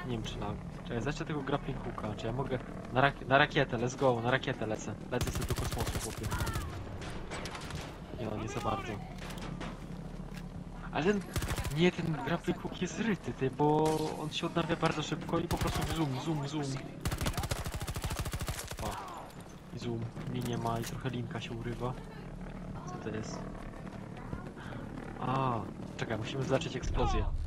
Nie wiem czy lag. Czekaj, zacznę tego grappling hooka. Czy ja mogę... Na rakietę, let's go, na rakietę lecę. Lecę sobie do kosmosu, chłopie. Nie no, nie za bardzo. Ale ten... Nie, ten grappling hook jest zryty, ty, bo on się odnawia bardzo szybko i po prostu zoom. O. I zoom. Linie ma i trochę linka się urywa. Co to jest? A, czekaj, musimy zobaczyć eksplozję.